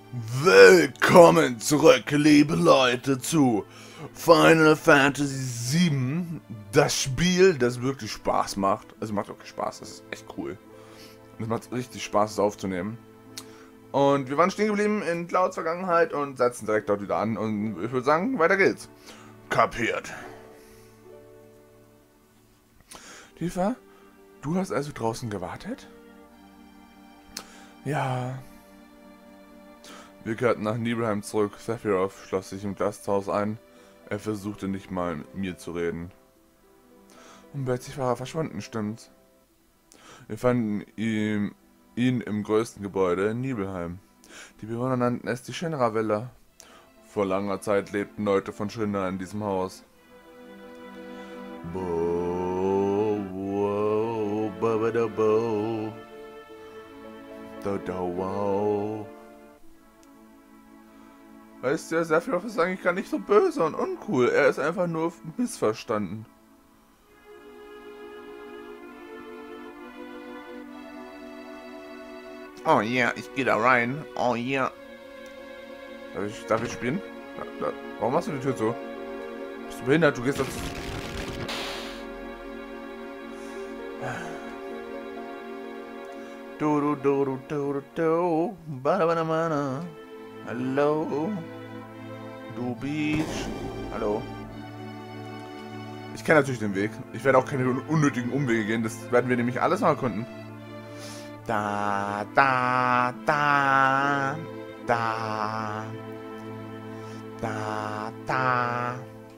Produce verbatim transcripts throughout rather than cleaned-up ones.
Willkommen zurück, liebe Leute, zu Final Fantasy sieben. Das Spiel, das wirklich Spaß macht. Also macht wirklich Spaß, das ist echt cool. Und es macht richtig Spaß, es aufzunehmen. Und wir waren stehen geblieben in Clouds Vergangenheit und setzen direkt dort wieder an. Und ich würde sagen, weiter geht's. Kapiert. Tifa, du hast also draußen gewartet? Ja. Wir kehrten nach Nibelheim zurück. Sephiroth schloss sich im Gasthaus ein. Er versuchte nicht mal mit mir zu reden. Und plötzlich war er verschwunden, stimmt's? Wir fanden ihn, ihn im größten Gebäude in Nibelheim. Die Bewohner nannten es die Shinra-Villa. Vor langer Zeit lebten Leute von Shinra in diesem Haus. Bo, wo, ba, ba, da, bo. Da, da, wow. Weißt du, Sephiroth ist eigentlich gar nicht so böse und uncool. Er ist einfach nur missverstanden. Oh ja, yeah, ich gehe da rein. Oh ja. Yeah. Darf ich, darf ich spielen? Da, da. Warum machst du die Tür zu? Bist du behindert? Du gehst dazu. Du, du, du, du, du, du, du. Bada, bada, bada. Hallo, du Beach. Hallo. Ich kenne natürlich den Weg. Ich werde auch keine unnötigen Umwege gehen. Das werden wir nämlich alles noch erkunden. Da, da, da, da, da, da,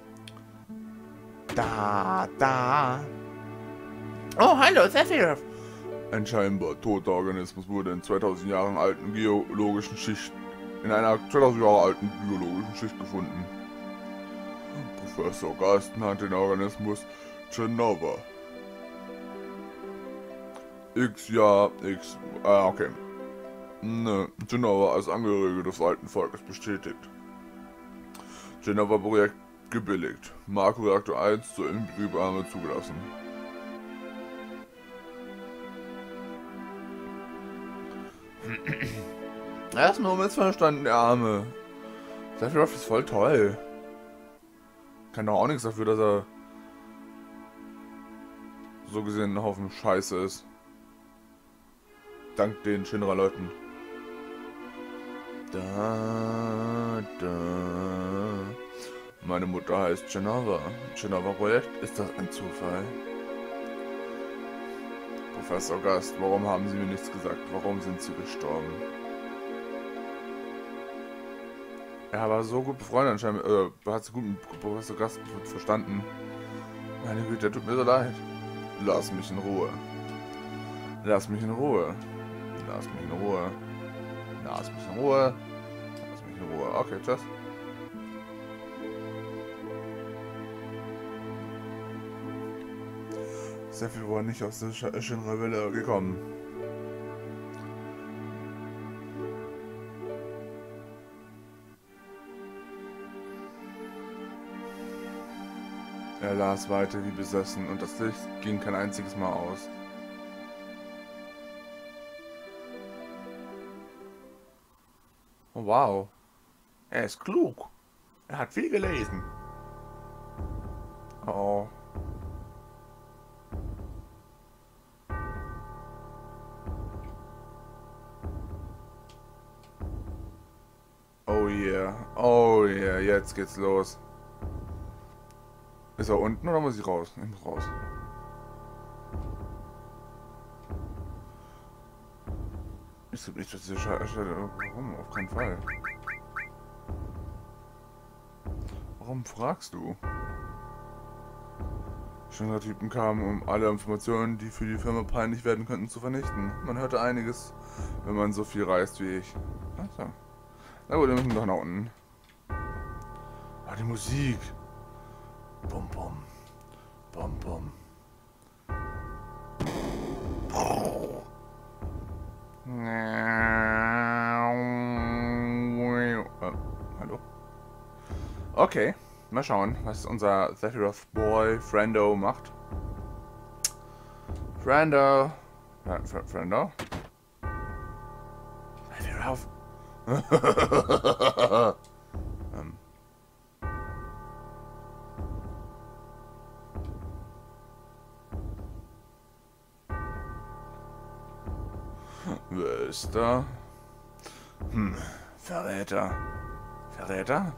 da, da. Oh, hallo, Sephiroth. Ein scheinbar toter Organismus wurde in zweitausend Jahren alten geologischen Schichten in einer zweitausend Jahre alten biologischen Schicht gefunden. Professor Gast nannte den Organismus Jenova. X Jahr, X, ah, okay. Ne, Jenova als Angehörige des alten Volkes bestätigt. Jenova-Projekt gebilligt. Makroreaktor eins zur Inbetriebnahme zugelassen. Er ist nur missverstanden, der Arme. Sephiroth ist voll toll. Kann doch auch nichts dafür, dass er so gesehen ein Haufen Scheiße ist. Dank den Shinra-Leuten. Da, da. Meine Mutter heißt Jenova. Jenova-Projekt? Ist das ein Zufall? Professor Gast, warum haben Sie mir nichts gesagt? Warum sind Sie gestorben? Er war so gut befreundet anscheinend, äh, hat sich gut mit Professor Gast verstanden. Meine Güte, tut mir so leid. Lass mich in Ruhe. Lass mich in Ruhe. Lass mich in Ruhe. Lass mich in Ruhe. Lass mich in Ruhe. Okay, tschüss. Sephiroth war nicht aus der Shinra-Villa gekommen. Er las weiter wie besessen und das Licht ging kein einziges Mal aus. Oh, wow. Er ist klug. Er hat viel gelesen. Oh. Oh yeah. Oh yeah. Jetzt geht's los. Ist er unten oder muss ich raus? Ich muss raus. Ich glaube nicht, dass diese Stelle. Warum? Auf keinen Fall. Warum fragst du? Shinra-Typen kamen, um alle Informationen, die für die Firma peinlich werden könnten, zu vernichten. Man hörte einiges, wenn man so viel reist wie ich. Achso. Na gut, wir müssen doch nach unten. Ah, die Musik. Bum bum. Bum bum. Oh. Oh, hallo? Okay, mal schauen, was unser Sephiroth Boy Friendo macht. Friendo. Ja, Friendo. Sephiroth. ähm. Wer ist da? Hm, Verräter. Verräter?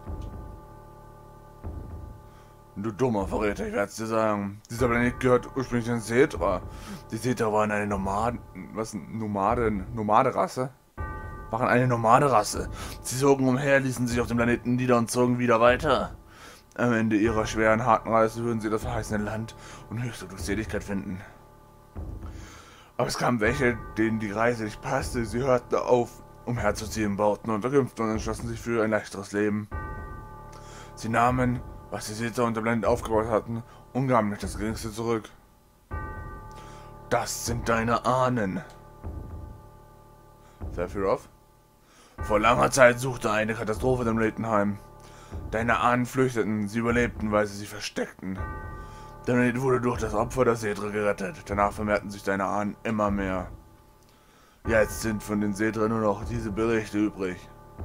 Du dummer Verräter, ich werde es dir sagen. Dieser Planet gehört ursprünglich den Setra. Die Setra waren eine Nomaden... Was? Nomaden... Nomaderasse? Waren eine Nomaderasse. Sie zogen umher, ließen sich auf dem Planeten nieder und zogen wieder weiter. Am Ende ihrer schweren, harten Reise würden sie das verheißene Land und höchste Glückseligkeit finden. Aber es kamen welche, denen die Reise nicht passte. Sie hörten auf, umherzuziehen, bauten Unterkünfte und entschlossen sich für ein leichteres Leben. Sie nahmen, was die Setra und der Planet aufgebaut hatten, und gaben nicht das Geringste zurück. Das sind deine Ahnen. Sephiroth? Vor langer Zeit suchte eine Katastrophe den Planeten heim. Deine Ahnen flüchteten, sie überlebten, weil sie sich versteckten. Der Planet wurde durch das Opfer der Setra gerettet. Danach vermehrten sich deine Ahnen immer mehr. Jetzt sind von den Setra nur noch diese Berichte übrig.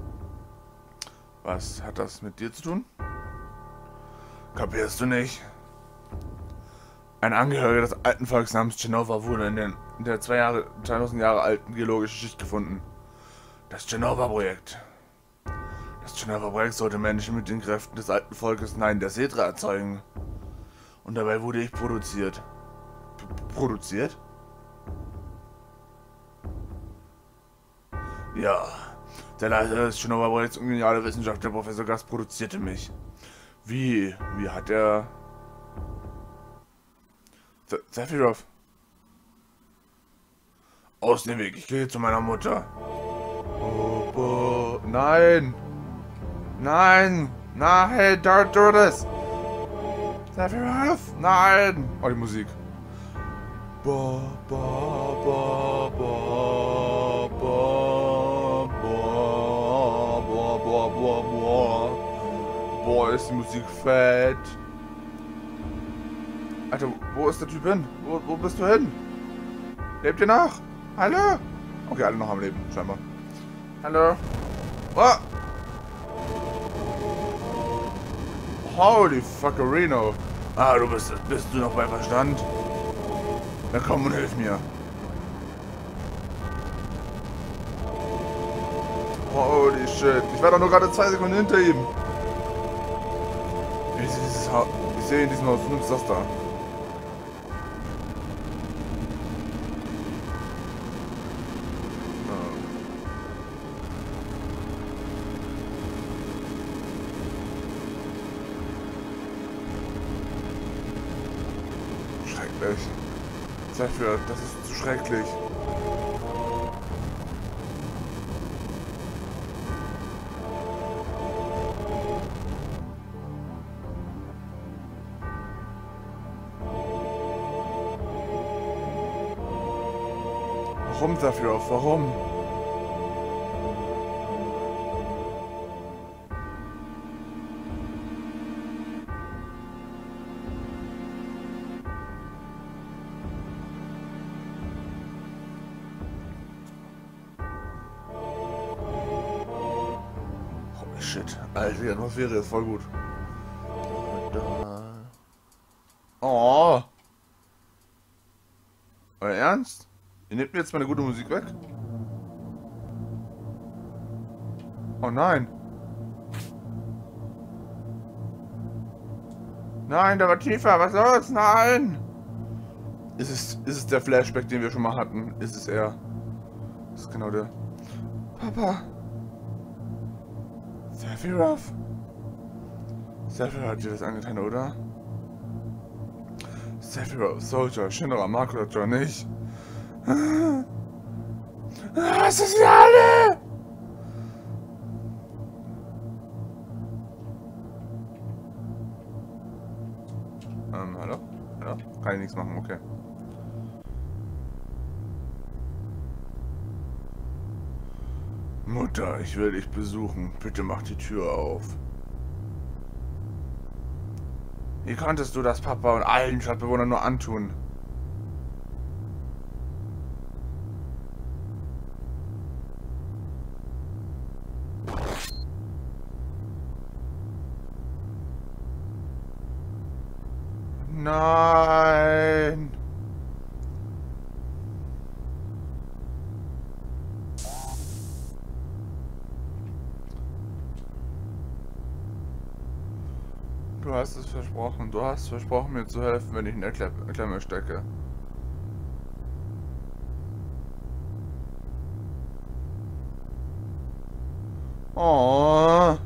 Was hat das mit dir zu tun? Kapierst du nicht? Ein Angehöriger des alten Volkes namens Jenova wurde in, den, in der zwei Jahre, zweitausend Jahre alten geologischen Schicht gefunden. Das Jenova-Projekt. Das Jenova-Projekt sollte Menschen mit den Kräften des alten Volkes, nein, der Setra erzeugen. Und dabei wurde ich produziert. P produziert? Ja. Der Leiter des Jenova-Projekts und geniale Wissenschaftler Professor Gast produzierte mich. Wie? Wie hat er... Sephiroth. Aus dem Weg, ich gehe zu meiner Mutter. Oh, oh, nein! Nein! Nein! Don't do this! Sephiroth! Nein! Oh, die Musik. Ba, ba, ba, ba, ba, ba, ba, ba, ba, ba. Boah, ist die Musik fett. Alter, wo ist der Typ hin? Wo, wo bist du hin? Lebt ihr noch? Hallo? Okay, alle noch am Leben, scheinbar. Hallo? Oh! Holy fuckerino. Ah, du bist, bist du noch bei Verstand? Na komm und hilf mir. Holy shit. Ich war doch nur gerade zwei Sekunden hinter ihm. Ich sehe dieses Haus. Ich sehe in diesem Haus. Du nimmst das da. Schrecklich. Sephiroth, das ist zu schrecklich. Warum, Sephiroth? Warum? Holy shit. Alter, die Atmosphäre ist voll gut. Oh. Euer Ernst? Ihr nehmt mir jetzt meine gute Musik weg? Oh nein. Nein, der war tiefer. Was los? Nein. Ist es, ist es der Flashback, den wir schon mal hatten? Ist es er? Das ist genau der. Papa. Sephiroth. Sephiroth hat dir das angetan, oder? Sephiroth, Soldier, Shinra, Marco oder John nicht. Was ist hier alle? Ähm, hallo? Hallo? Kann ich nichts machen, okay. Mutter, ich will dich besuchen. Bitte mach die Tür auf. Wie konntest du das Papa und allen Stadtbewohnern nur antun? Nein! Du hast es versprochen. Du hast versprochen, mir zu helfen, wenn ich in der Klemme stecke. Oh.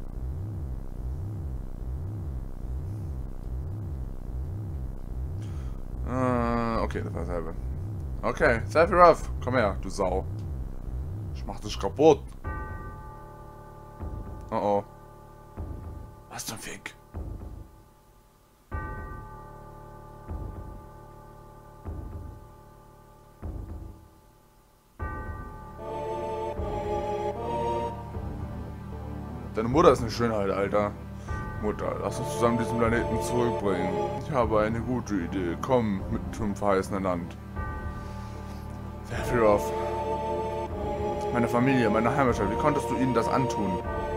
Äh, okay, das war dasselbe. Okay, Sephiroth, komm her, du Sau. Ich mach dich kaputt. Oh oh. Was zum Fick? Deine Mutter ist eine Schönheit, Alter. Mutter, lass uns zusammen diesen Planeten zurückbringen. Ich habe eine gute Idee. Komm mit zum verheißenen Land. Sephiroth. Meine Familie, meine Heimatstadt. Wie konntest du ihnen das antun?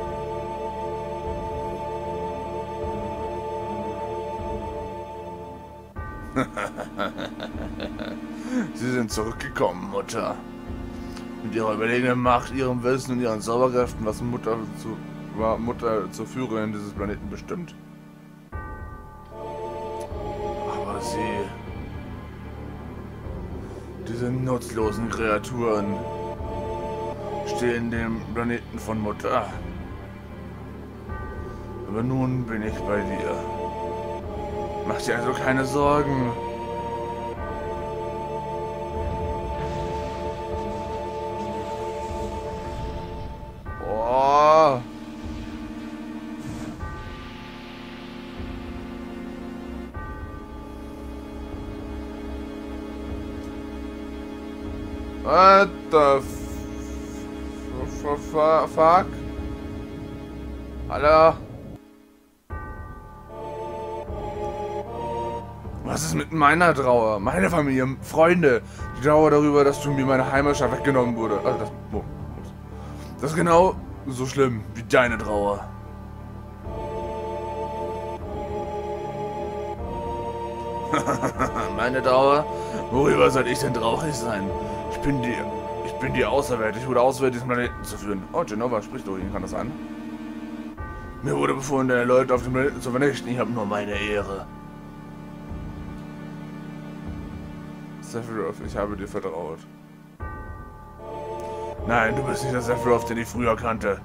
Sie sind zurückgekommen, Mutter. Mit ihrer überlegenen Macht, ihrem Wissen und ihren Zauberkräften, was Mutter zu, war Mutter zur Führerin dieses Planeten bestimmt. Aber sie... Diese nutzlosen Kreaturen stehen dem Planeten von Mutter. Aber nun bin ich bei dir. Mach dir also keine Sorgen. Boah. What the f f f fuck? Hallo? Was ist mit meiner Trauer? Meine Familie, Freunde. Die Trauer darüber, dass du mir meine Heimatstadt weggenommen wurde. Also das, oh, das ist genau so schlimm wie deine Trauer. Meine Trauer? Worüber soll ich denn traurig sein? Ich bin die, ich bin die Auserwählte. Ich wurde auserwählt, diesen Planeten zu führen. Oh, Jenova, sprichst du ihn? Kann das sein? Mir wurde befohlen, deine Leute auf dem Planeten zu vernichten. Ich habe nur meine Ehre. Sephiroth, ich habe dir vertraut. Nein, du bist nicht der Sephiroth, den ich früher kannte.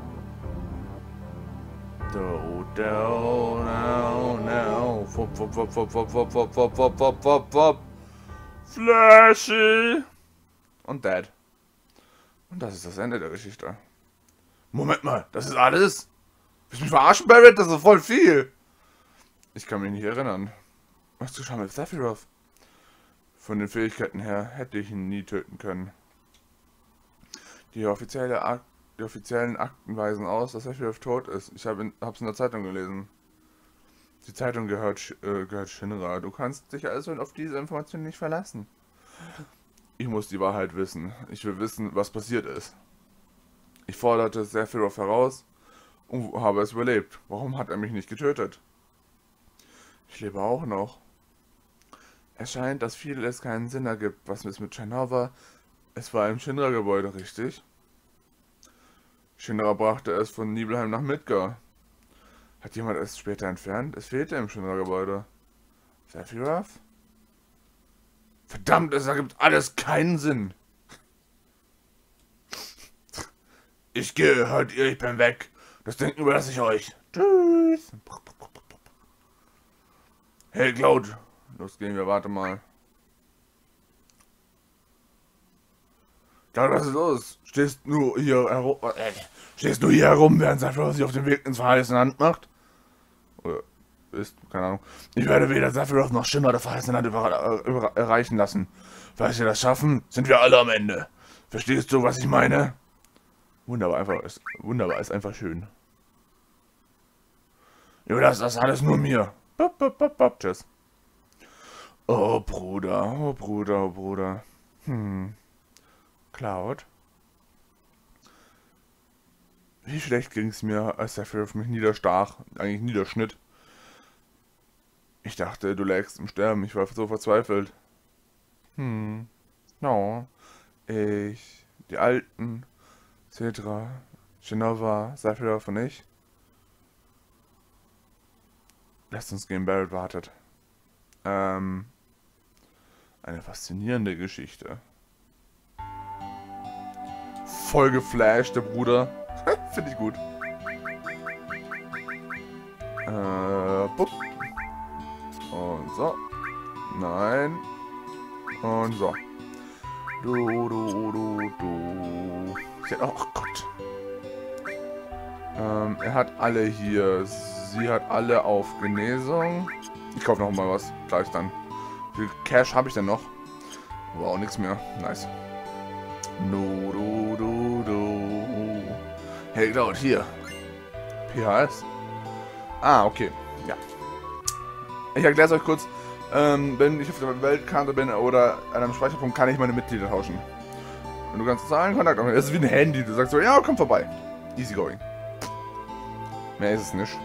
Do, do, no, no. Fop, fop, fop, fop, fop, fop, fop, fop, fop, fop, fop, fop. Flashy! Und Dad. Und das ist das Ende der Geschichte. Moment mal, das ist alles? Willst du mich verarschen, Barrett? Das ist voll viel. Ich kann mich nicht erinnern. Was geschah mit Sephiroth? Von den Fähigkeiten her hätte ich ihn nie töten können. Die, offizielle Ak die offiziellen Akten weisen aus, dass Sephiroth tot ist. Ich habe es in der Zeitung gelesen. Die Zeitung gehört, äh, gehört Shinra. Du kannst dich also auf diese Information nicht verlassen. Ich muss die Wahrheit wissen. Ich will wissen, was passiert ist. Ich forderte Sephiroth heraus und habe es überlebt. Warum hat er mich nicht getötet? Ich lebe auch noch. Es scheint, dass vieles keinen Sinn ergibt. Was ist mit Jenova? Es war im Shinra-Gebäude, richtig? Shinra brachte es von Nibelheim nach Midgar. Hat jemand es später entfernt? Es fehlte im Shinra-Gebäude. Sephiroth? Verdammt, es ergibt alles keinen Sinn. Ich gehe, hört ihr, ich bin weg. Das Denken überlasse ich euch. Tschüss. Hey, Cloud. Los gehen wir, warte mal. Ja, was ist los? Stehst nur hier herum, äh, stehst nur hier herum, während Sephiroth sich auf dem Weg ins verheißene Land macht? Oder ist, keine Ahnung. Ich werde weder Sephiroth noch Shinra das verheißene Land über, über, erreichen lassen. Falls wir das schaffen, sind wir alle am Ende. Verstehst du, was ich meine? Wunderbar, einfach ist, wunderbar, ist einfach schön. Überlass das alles nur mir. Bop, bop, bop, bop. Tschüss. Oh Bruder, oh Bruder, oh Bruder. Hm. Cloud? Wie schlecht ging es mir, als Sephiroth mich niederstach, eigentlich niederschnitt. Ich dachte, du lägst im Sterben. Ich war so verzweifelt. Hm. No. Ich. Die Alten. Cedra. Genova. Sephiroth und ich. Lasst uns gehen, Barret wartet. Ähm. Eine faszinierende Geschichte. Voll geflasht, der Bruder. Finde ich gut. Äh, bupp. Und so. Nein. Und so. Du, du, du, du. Oh Gott. Ähm, er hat alle hier. Sie hat alle auf Genesung. Ich kaufe noch mal was. Gleich dann. Wie viel Cash habe ich denn noch? Wow, nichts mehr. Nice. Du, du, du, du. Hey, Cloud, hier. P H S. Ah, okay. Ja. Ich erkläre es euch kurz. Ähm, wenn ich auf der Weltkarte bin oder an einem Speicherpunkt, kann ich meine Mitglieder tauschen. Und du kannst zahlen, Kontakt aufnehmen. Das ist wie ein Handy. Du sagst so, ja, komm vorbei. Easy going. Mehr ist es nicht.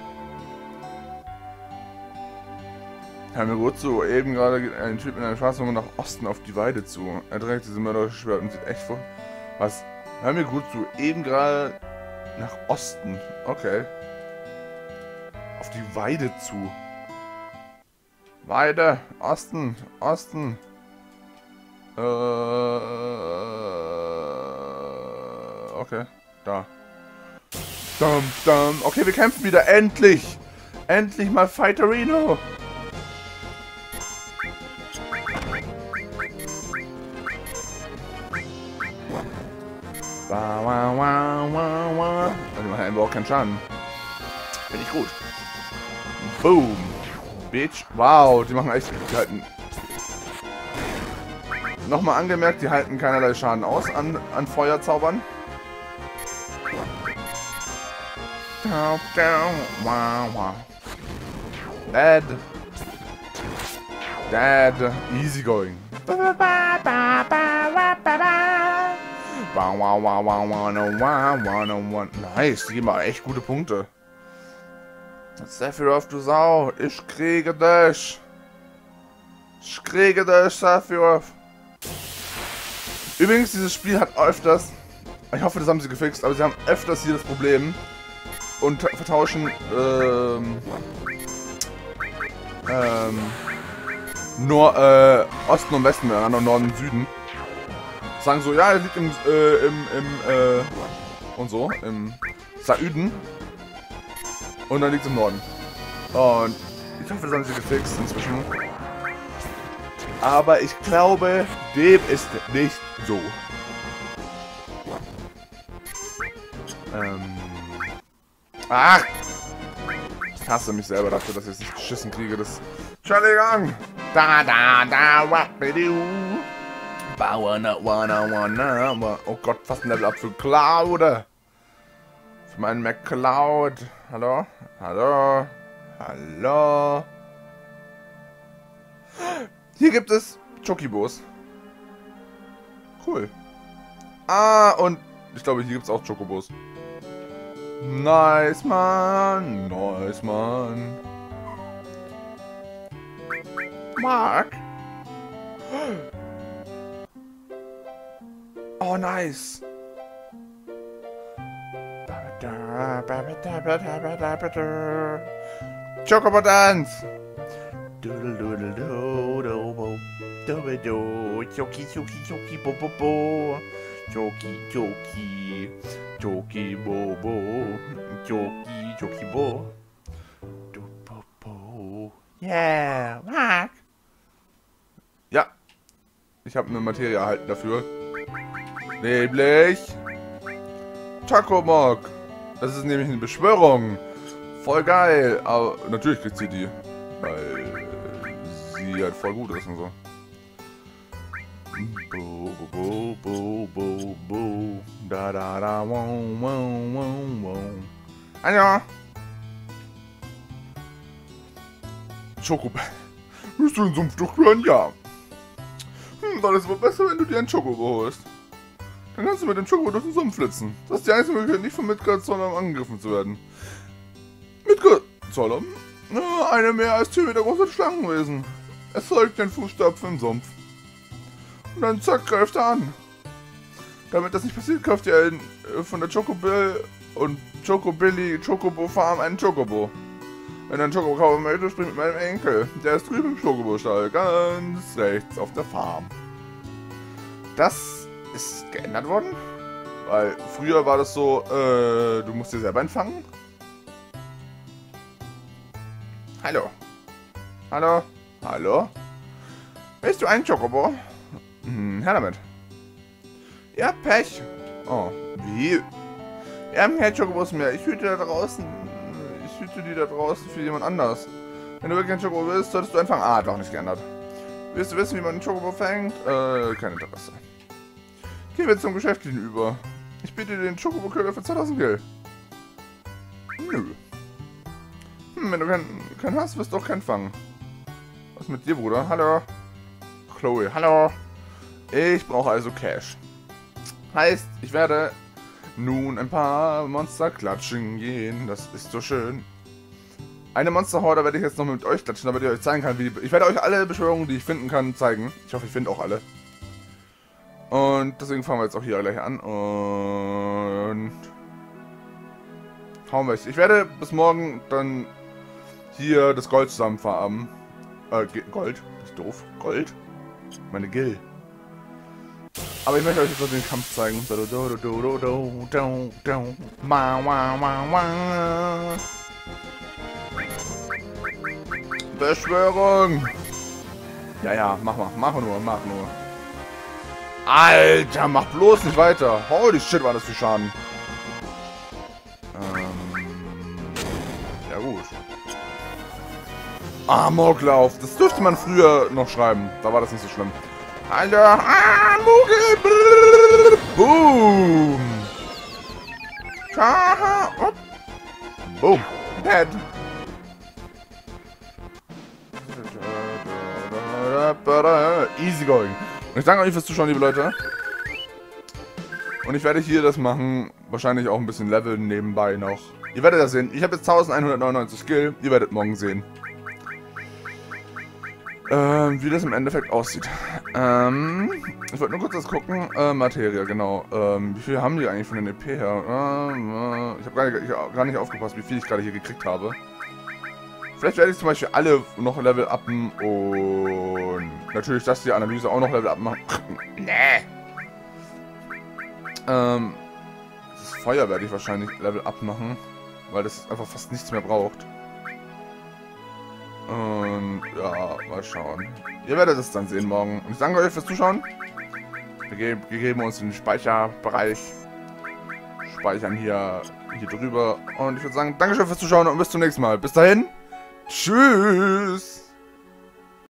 Haben wir gut zu. Eben gerade geht ein Typ in einer Straßenbahn nach Osten auf die Weide zu. Er trägt diese mörderische Schwert und sieht echt vor. Was? Hör mir gut zu. Eben gerade nach Osten. Okay. Auf die Weide zu. Weide. Osten. Osten. Äh. Okay. Da. Dum, dum. Okay, wir kämpfen wieder. Endlich. Endlich mal Fighterino. Wow, wow, wow, wow, wow. Die machen einfach auch keinen Schaden. Finde ich gut. Boom. Bitch. Wow, die machen echt... Die halten... Nochmal angemerkt, die halten keinerlei Schaden aus an, an Feuerzaubern. Wow, wow. Dead. Dead. Easy going. Wow, wow, wow, wow, wow, wow, wow, wow. Nice, die geben mal echt gute Punkte. Sephiroth, du Sau, ich kriege dich. Ich kriege dich, Sephiroth. Übrigens, dieses Spiel hat öfters, ich hoffe, das haben sie gefixt, aber sie haben öfters hier das Problem und vertauschen, ähm, ähm, nur, äh, Osten und Westen miteinander, Norden und Süden. Sagen so, ja, er liegt im, äh, im, im, äh, und so, im Saüden. Und dann liegt es im Norden. Und ich hoffe, das haben sie gefixt inzwischen. Aber ich glaube, dem ist nicht so. Ähm. Ach! Ich hasse mich selber dafür, dass ich es nicht geschissen kriege. Das. Entschuldigung! Da, da, da, wappidi. Oh Gott, fast ein Level up für Cloud. Für meinen McCloud. Hallo? Hallo? Hallo? Hier gibt es Chocobos. Cool. Ah, und ich glaube, hier gibt es auch Chocobos. Nice, Mann. Nice, Mann. Mark. Oh, nice. Chocobo Dance. Doodle doodle doodle do choki choki choki bo bo bo choki choki choki bo bo choki choki bo do bo bo. Yeah, Mark. Ja, ich habe eine Materie erhalten dafür. Nämlich Chocomog. Das ist nämlich eine Beschwörung. Voll geil. Aber natürlich kriegt sie die. Weil sie halt voll gut ist und so. Bo, bo, bo, bo, bo. Da, da, da, wow, wow, wow, wow. Anja. Chocobo. Willst du den Sumpf durchführen? Ja. Hm, dann ist es wohl besser, wenn du dir einen Chocobo holst. Dann kannst du mit dem Chocobo durch den Sumpf flitzen. Das ist die einzige Möglichkeit, nicht von Midgard Zolom angegriffen zu werden. Midgard Zolom? Oh, eine mehr als zehn Meter große Schlangenwesen. Es folgt den Fußstapfen im Sumpf. Und dann zack, greift er an. Damit das nicht passiert, kauft ihr einen, äh, von der Chocobill und Chocobilly Chocobo Farm einen Chocobo. Wenn du einen Chocobo kaufen möchtest, spring mit meinem Enkel. Der ist drüben im Chocobo-Stall, ganz rechts auf der Farm. Das ist geändert worden, weil früher war das so, äh, du musst dir selber einfangen. Hallo. Hallo. Hallo. Willst du einen Chocobo? Hm, her damit. Ihr habt Pech. Oh, wie? Wir haben keine Chocobos mehr. Ich hüte da draußen. Ich hüte die da draußen für jemand anders. Wenn du wirklich einen Chocobo willst, solltest du anfangen. Ah, doch nicht geändert. Willst du wissen, wie man einen Chocobo fängt? Äh, kein Interesse. Gehen wir zum Geschäft gegenüber. Ich biete dir den Chocobo-Köder für zweitausend Gil. Nö. Hm, wenn du keinen, keinen hast, wirst du auch keinen fangen. Was mit dir, Bruder? Hallo. Chloe, hallo. Ich brauche also Cash. Heißt, ich werde nun ein paar Monster klatschen gehen. Das ist so schön. Eine Monsterhorde werde ich jetzt noch mit euch klatschen, damit ich euch zeigen kann, wie die... Ich werde euch alle Beschwörungen, die ich finden kann, zeigen. Ich hoffe, ich finde auch alle. Und deswegen fangen wir jetzt auch hier gleich an. Und... hauen wir es. Ich werde bis morgen dann hier das Gold zusammenfarben. Äh, Gold? Ist doof. Gold? Meine Gil. Aber ich möchte euch jetzt noch den Kampf zeigen. Beschwörung! Ja, ja, mach mal. Mach nur, mach nur. Alter, mach bloß nicht weiter. Holy shit, war das für Schaden. Ähm, ja gut. Amoklauf. Das dürfte man früher noch schreiben. Da war das nicht so schlimm. Alter. Ah, Mugel. Boom. Haha. Boom. Dead. Easy going. Und ich danke euch fürs Zuschauen, liebe Leute. Und ich werde hier das machen. Wahrscheinlich auch ein bisschen leveln nebenbei noch. Ihr werdet das sehen. Ich habe jetzt elfhundertneunundneunzig Skill. Ihr werdet morgen sehen. Ähm, wie das im Endeffekt aussieht. Ähm, ich wollte nur kurz das gucken. Äh, Materie, genau. Ähm, wie viel haben die eigentlich von den E P her? Äh, ich habe gar, nicht, gar nicht aufgepasst, wie viel ich gerade hier gekriegt habe. Vielleicht werde ich zum Beispiel alle noch Level uppen und natürlich, dass die Analyse auch noch Level up machen. Nee. Ähm, das Feuer werde ich wahrscheinlich Level up machen, weil das einfach fast nichts mehr braucht. Und ja, mal schauen. Ihr werdet es dann sehen morgen. Und ich danke euch fürs Zuschauen. Wir geben, wir geben uns in den Speicherbereich. Speichern hier, hier drüber. Und ich würde sagen, Dankeschön fürs Zuschauen und bis zum nächsten Mal. Bis dahin. Tschüss.